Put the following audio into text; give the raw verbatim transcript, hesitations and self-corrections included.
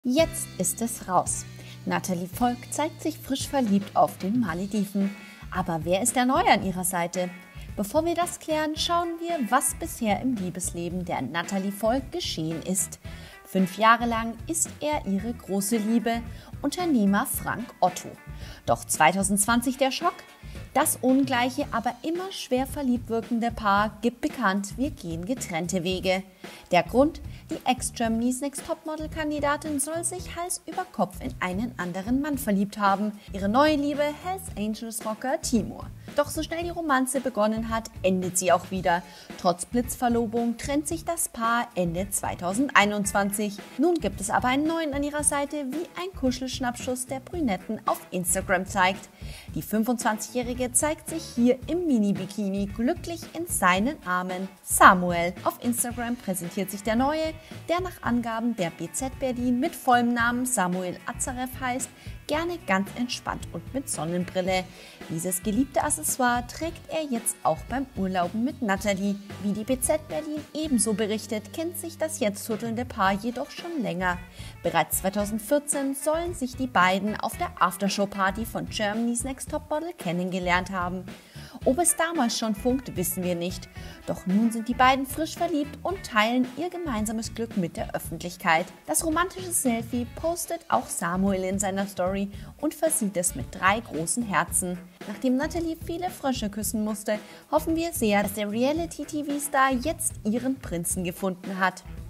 Jetzt ist es raus. Natalie Volk zeigt sich frisch verliebt auf den Malediven. Aber wer ist der Neue an ihrer Seite? Bevor wir das klären, schauen wir, was bisher im Liebesleben der Natalie Volk geschehen ist. Fünf Jahre lang ist er ihre große Liebe, Unternehmer Frank Otto. Doch zwanzig zwanzig der Schock? Das ungleiche, aber immer schwer verliebt wirkende Paar gibt bekannt, wir gehen getrennte Wege. Der Grund? Die Ex-Germany's Next Topmodel-Kandidatin soll sich Hals über Kopf in einen anderen Mann verliebt haben. Ihre neue Liebe, Hells Angels-Rocker Timur. Doch so schnell die Romanze begonnen hat, endet sie auch wieder. Trotz Blitzverlobung trennt sich das Paar Ende zwanzig einundzwanzig. Nun gibt es aber einen neuen an ihrer Seite, wie ein Kuschelschnappschuss der Brünetten auf Instagram zeigt. Die fünfundzwanzigjährige zeigt sich hier im Mini-Bikini glücklich in seinen Armen. Samuel. Auf Instagram präsentiert sich der Neue, der nach Angaben der B Z Berlin mit vollem Namen Samuel Azarev heißt, gerne ganz entspannt und mit Sonnenbrille. Dieses geliebte Accessoire trägt er jetzt auch beim Urlauben mit Natalie. Wie die B Z Berlin ebenso berichtet, kennt sich das jetzt turtelnde Paar jedoch schon länger. Bereits zweitausendvierzehn sollen sich die beiden auf der Aftershow-Party von Germany's Next Topmodel kennengelernt haben. Ob es damals schon funkt, wissen wir nicht. Doch nun sind die beiden frisch verliebt und teilen ihr gemeinsames Glück mit der Öffentlichkeit. Das romantische Selfie postet auch Samuel in seiner Story und versieht es mit drei großen Herzen. Nachdem Natalie viele Frösche küssen musste, hoffen wir sehr, dass der Reality-T V-Star jetzt ihren Prinzen gefunden hat.